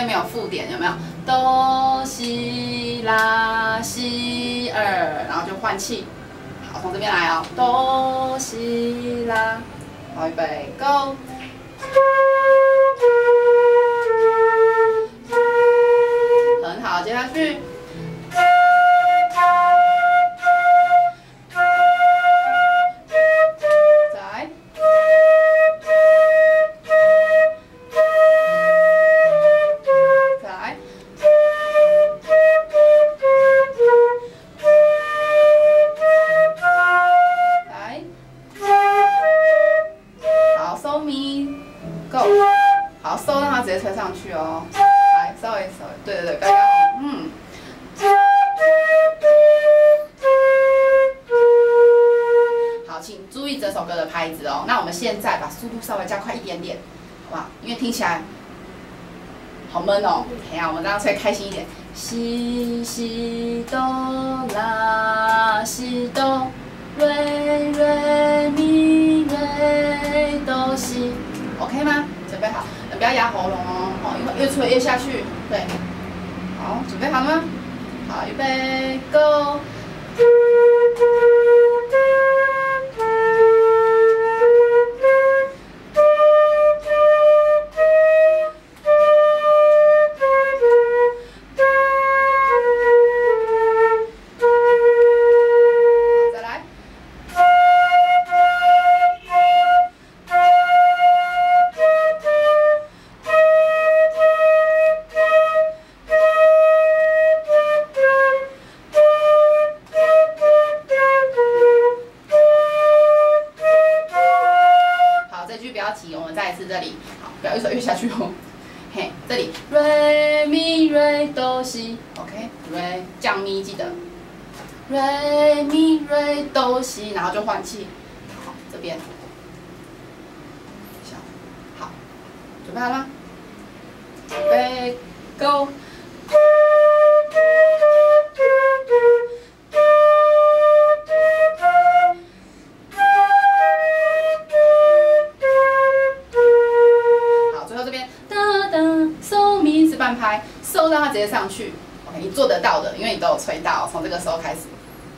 没有附点，有没有？哆西拉西二，然后就换气。好，从这边来哦，哆西拉，好，预备，Go。很好，接下去。好，收让它直接吹上去哦。来，稍微，对对对，不要压红，好，请注意整首歌的拍子哦。那我们现在把速度稍微加快一点点，好不好？因为听起来好闷哦。等一下，我们这样吹开心一点。西西哆啦西哆，瑞瑞咪瑞哆西 ，OK 吗？准备好，不要压喉咙哦，因为越吹越下去。对，好，准备好了吗？好，预备，Go。我们再一次这里，好，不要越吹越下去哦。嘿，这里瑞咪瑞哆西 ，OK， 瑞降咪记得，瑞咪瑞哆西，然后就换气。好，这边，好，准备好了，准备 ，Go。半拍，收让它直接上去。OK， 你做得到的，因为你都有吹到，从这个时候开始。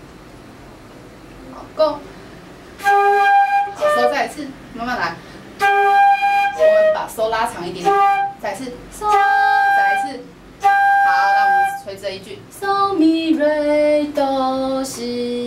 好 ，Go。好，收再一次，慢慢来。我们把收拉长一点点，再一次，收，再一次。好，那我们吹这一句，嗦咪瑞哆西。